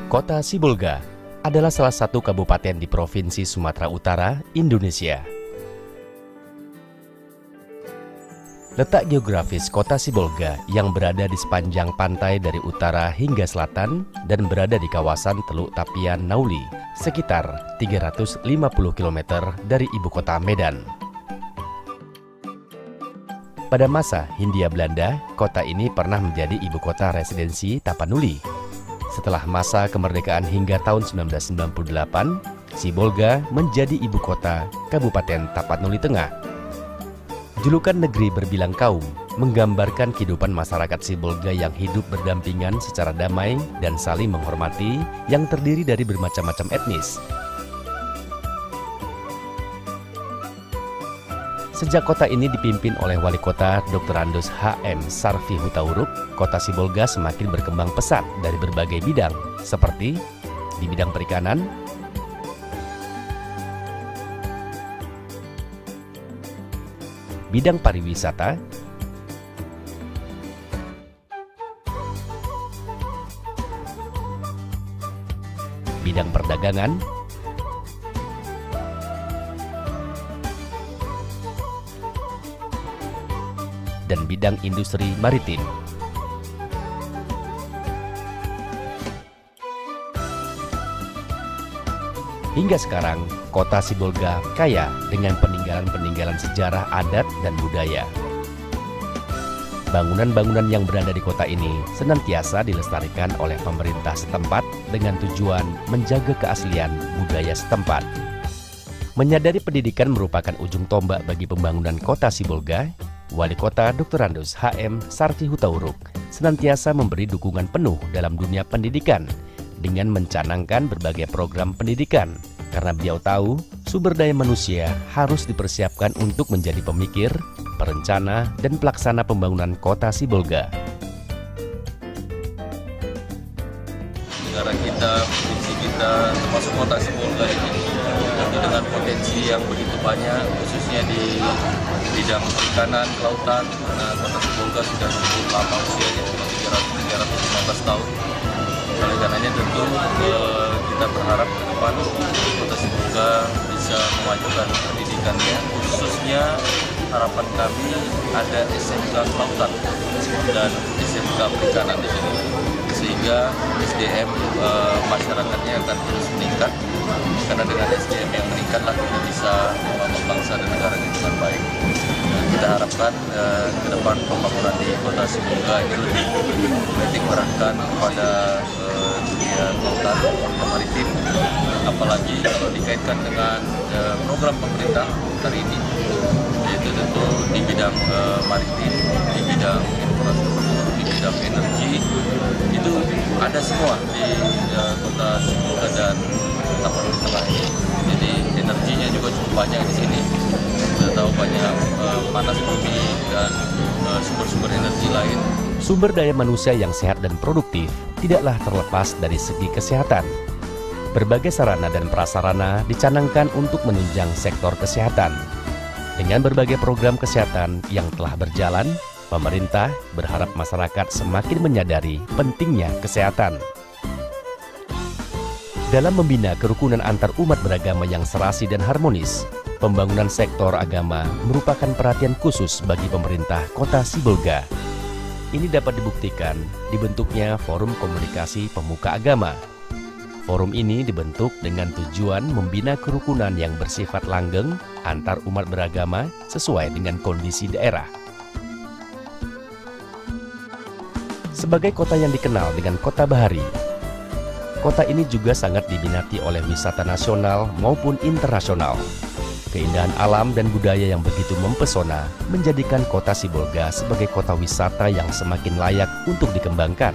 Kota Sibolga adalah salah satu kabupaten di Provinsi Sumatera Utara, Indonesia. Letak geografis Kota Sibolga yang berada di sepanjang pantai dari utara hingga selatan dan berada di kawasan Teluk Tapian Nauli, sekitar 350 km dari ibu kota Medan. Pada masa Hindia Belanda, kota ini pernah menjadi ibu kota residensi Tapanuli. Setelah masa kemerdekaan hingga tahun 1998, Sibolga menjadi ibu kota Kabupaten Tapanuli Tengah. Julukan negeri berbilang kaum menggambarkan kehidupan masyarakat Sibolga yang hidup berdampingan secara damai dan saling menghormati yang terdiri dari bermacam-macam etnis. Sejak kota ini dipimpin oleh Wali Kota Dr. Andos H.M. Sarfi Hutauruk, kota Sibolga semakin berkembang pesat dari berbagai bidang, seperti di bidang perikanan, bidang pariwisata, bidang perdagangan, dan bidang industri maritim. Hingga sekarang, kota Sibolga kaya dengan peninggalan-peninggalan sejarah adat dan budaya. Bangunan-bangunan yang berada di kota ini senantiasa dilestarikan oleh pemerintah setempat dengan tujuan menjaga keaslian budaya setempat. Menyadari pendidikan merupakan ujung tombak bagi pembangunan kota Sibolga, Wali Kota Dr. Andos H.M. Sarfi Hutauruk senantiasa memberi dukungan penuh dalam dunia pendidikan dengan mencanangkan berbagai program pendidikan, karena beliau tahu sumber daya manusia harus dipersiapkan untuk menjadi pemikir, perencana, dan pelaksana pembangunan kota Sibolga. Negara kita, provinsi kita, termasuk kota Sibolga ini dengan potensi yang begitu banyak, khususnya di bidang perikanan, kelautan, karena kota Sibolga sudah cukup lama usianya, 315 tahun. Oleh karenanya tentu kita berharap ke depan kota Sibolga bisa memajukan pendidikannya, khususnya harapan kami ada SMK kelautan dan SMK perikanan di sini, sehingga SDM masyarakatnya akan terus meningkat, karena dengan SDM yang meningkatlah kita bisa membangun bangsa dan negara ini dengan baik. Kita harapkan ke depan pembangunan di kota Sibolga ini lebih menitik beratkan kepada dunia kelautan dan maritim, apalagi kalau dikaitkan dengan program pemerintah hari ini, yaitu tentu di bidang maritim, di bidang infrastruktur, di bidang energi, itu ada semua di kota Sibolga dan Tapanuli Tengah ini. Jadi energinya juga cukup banyak di sini. Kita tahu banyak panas bumi dan sumber-sumber energi lain. Sumber daya manusia yang sehat dan produktif tidaklah terlepas dari segi kesehatan. Berbagai sarana dan prasarana dicanangkan untuk menunjang sektor kesehatan. Dengan berbagai program kesehatan yang telah berjalan, pemerintah berharap masyarakat semakin menyadari pentingnya kesehatan. Dalam membina kerukunan antar umat beragama yang serasi dan harmonis, pembangunan sektor agama merupakan perhatian khusus bagi pemerintah kota Sibolga. Ini dapat dibuktikan dibentuknya Forum Komunikasi Pemuka Agama. Forum ini dibentuk dengan tujuan membina kerukunan yang bersifat langgeng antar umat beragama sesuai dengan kondisi daerah. Sebagai kota yang dikenal dengan kota bahari, kota ini juga sangat diminati oleh wisata nasional maupun internasional. Keindahan alam dan budaya yang begitu mempesona menjadikan kota Sibolga sebagai kota wisata yang semakin layak untuk dikembangkan.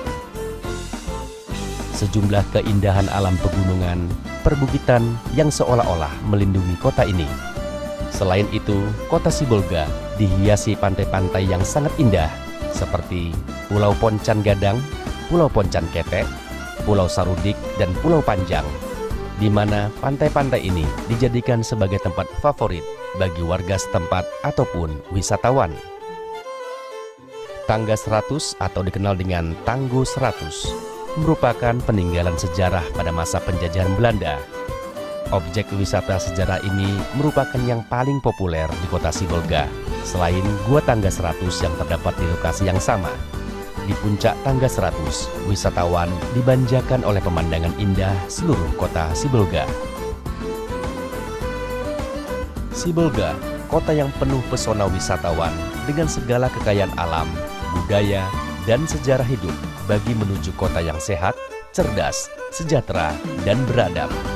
Sejumlah keindahan alam pegunungan, perbukitan yang seolah-olah melindungi kota ini. Selain itu, kota Sibolga dihiasi pantai-pantai yang sangat indah seperti Pulau Poncan Gadang, Pulau Poncan Ketek, Pulau Sarudik, dan Pulau Panjang, di mana pantai-pantai ini dijadikan sebagai tempat favorit bagi warga setempat ataupun wisatawan. Tangga 100 atau dikenal dengan Tanggo 100 merupakan peninggalan sejarah pada masa penjajahan Belanda. Objek wisata sejarah ini merupakan yang paling populer di kota Sibolga, selain Gua Tangga 100 yang terdapat di lokasi yang sama. Di puncak Tangga 100, wisatawan dimanjakan oleh pemandangan indah seluruh kota Sibolga. Sibolga, kota yang penuh pesona wisatawan dengan segala kekayaan alam, budaya, dan sejarah hidup bagi menuju kota yang sehat, cerdas, sejahtera, dan beradab.